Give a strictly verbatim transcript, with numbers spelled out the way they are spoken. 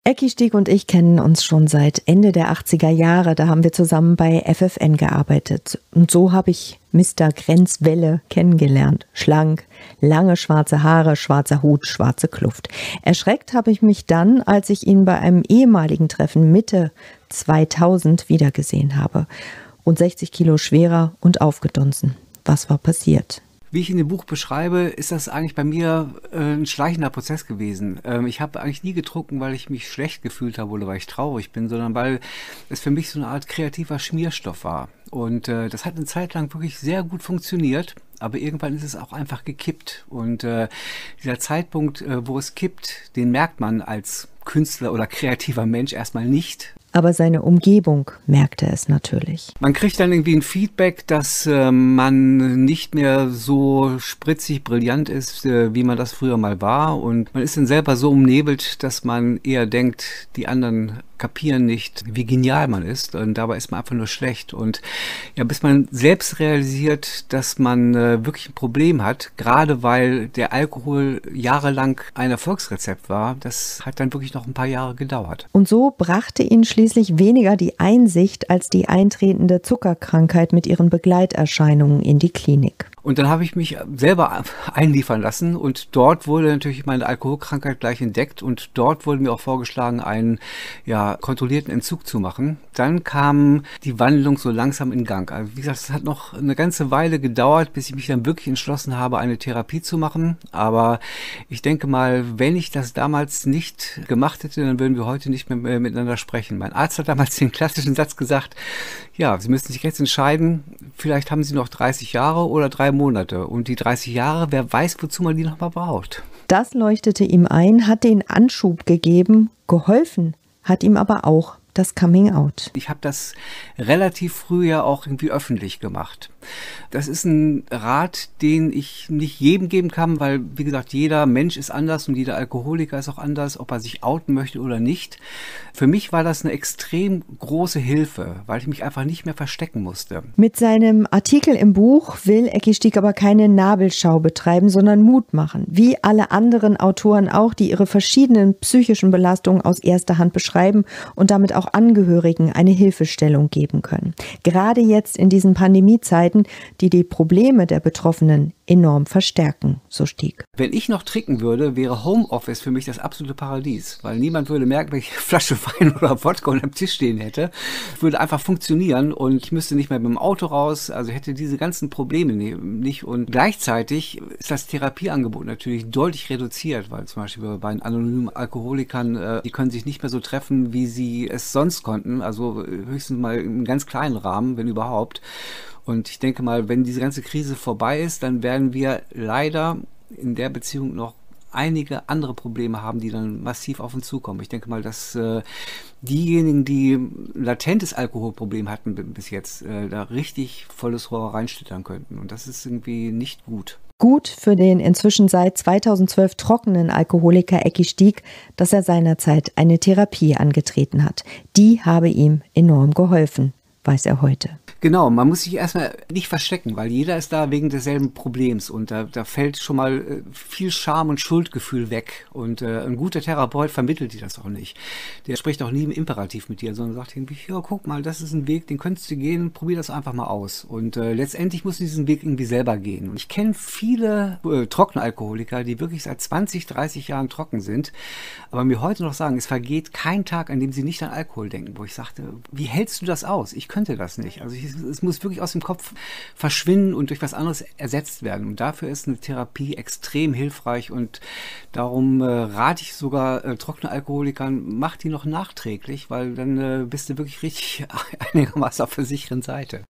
Ecki Stieg und ich kennen uns schon seit Ende der achtziger Jahre. Da haben wir zusammen bei F F N gearbeitet. Und so habe ich Mister Grenzwelle kennengelernt. Schlank, lange schwarze Haare, schwarzer Hut, schwarze Kluft. Erschreckt habe ich mich dann, als ich ihn bei einem ehemaligen Treffen Mitte zweitausend wiedergesehen habe. Rund sechzig Kilo schwerer und aufgedunsen. Was war passiert? Wie ich in dem Buch beschreibe, ist das eigentlich bei mir äh, ein schleichender Prozess gewesen. Ähm, ich habe eigentlich nie getrunken, weil ich mich schlecht gefühlt habe oder weil ich traurig bin, sondern weil es für mich so eine Art kreativer Schmierstoff war. Und äh, das hat eine Zeit lang wirklich sehr gut funktioniert, aber irgendwann ist es auch einfach gekippt. Und äh, dieser Zeitpunkt, äh, wo es kippt, den merkt man als Künstler oder kreativer Mensch erstmal nicht. Aber seine Umgebung merkte es natürlich. Man kriegt dann irgendwie ein Feedback, dass äh, man nicht mehr so spritzig brillant ist, äh, wie man das früher mal war. Und man ist dann selber so umnebelt, dass man eher denkt, die anderen kapieren nicht, wie genial man ist. Und dabei ist man einfach nur schlecht. Und ja, bis man selbst realisiert, dass man äh, wirklich ein Problem hat, gerade weil der Alkohol jahrelang ein Erfolgsrezept war, das hat dann wirklich noch ein paar Jahre gedauert. Und so brachte ihn schließlich Schließlich weniger die Einsicht als die eintretende Zuckerkrankheit mit ihren Begleiterscheinungen in die Klinik. Und dann habe ich mich selber einliefern lassen und dort wurde natürlich meine Alkoholkrankheit gleich entdeckt und dort wurde mir auch vorgeschlagen, einen ja, kontrollierten Entzug zu machen. Dann kam die Wandlung so langsam in Gang. Also wie gesagt, es hat noch eine ganze Weile gedauert, bis ich mich dann wirklich entschlossen habe, eine Therapie zu machen. Aber ich denke mal, wenn ich das damals nicht gemacht hätte, dann würden wir heute nicht mehr miteinander sprechen. Mein Arzt hat damals den klassischen Satz gesagt, ja, Sie müssen sich jetzt entscheiden, vielleicht haben Sie noch dreißig Jahre oder drei Monate. Und die dreißig Jahre, wer weiß, wozu man die nochmal braucht. Das leuchtete ihm ein, hat den Anschub gegeben, geholfen hat ihm aber auch das Coming Out. Ich habe das relativ früh ja auch irgendwie öffentlich gemacht. Das ist ein Rat, den ich nicht jedem geben kann, weil, wie gesagt, jeder Mensch ist anders und jeder Alkoholiker ist auch anders, ob er sich outen möchte oder nicht. Für mich war das eine extrem große Hilfe, weil ich mich einfach nicht mehr verstecken musste. Mit seinem Artikel im Buch will Ecki Stieg aber keine Nabelschau betreiben, sondern Mut machen. Wie alle anderen Autoren auch, die ihre verschiedenen psychischen Belastungen aus erster Hand beschreiben und damit auch Angehörigen eine Hilfestellung geben können. Gerade jetzt in diesen Pandemiezeiten, die die Probleme der Betroffenen enorm verstärken, so Stieg. Wenn ich noch trinken würde, wäre Homeoffice für mich das absolute Paradies, weil niemand würde merken, wenn ich eine Flasche Wein oder Wodka unter dem Tisch stehen hätte. Würde einfach funktionieren und ich müsste nicht mehr mit dem Auto raus, also hätte diese ganzen Probleme nicht. Und gleichzeitig ist das Therapieangebot natürlich deutlich reduziert, weil zum Beispiel bei anonymen Alkoholikern, die können sich nicht mehr so treffen, wie sie es sonst konnten, also höchstens mal im ganz kleinen Rahmen, wenn überhaupt. Und ich denke mal, wenn diese ganze Krise vorbei ist, dann werden wir leider in der Beziehung noch einige andere Probleme haben, die dann massiv auf uns zukommen. Ich denke mal, dass äh, diejenigen, die latentes Alkoholproblem hatten bis jetzt, äh, da richtig volles Rohr reinschlittern könnten. Und das ist irgendwie nicht gut. Gut für den inzwischen seit zweitausendzwölf trockenen Alkoholiker Ecki Stieg, dass er seinerzeit eine Therapie angetreten hat. Die habe ihm enorm geholfen, weiß er heute. Genau, man muss sich erstmal nicht verstecken, weil jeder ist da wegen desselben Problems und da, da fällt schon mal äh, viel Scham und Schuldgefühl weg und äh, ein guter Therapeut vermittelt dir das auch nicht. Der spricht auch nie im Imperativ mit dir, sondern sagt irgendwie, ja, guck mal, das ist ein Weg, den könntest du gehen, probier das einfach mal aus und äh, letztendlich musst du diesen Weg irgendwie selber gehen. Und ich kenne viele äh, trockene Alkoholiker, die wirklich seit zwanzig, dreißig Jahren trocken sind, aber mir heute noch sagen, es vergeht kein Tag, an dem sie nicht an Alkohol denken, wo ich sagte, wie hältst du das aus? Ich könnte das nicht. Also ich es muss wirklich aus dem Kopf verschwinden und durch was anderes ersetzt werden. Und dafür ist eine Therapie extrem hilfreich und darum äh, rate ich sogar äh, trockene Alkoholikern, mach die noch nachträglich, weil dann äh, bist du wirklich richtig einigermaßen auf der sicheren Seite.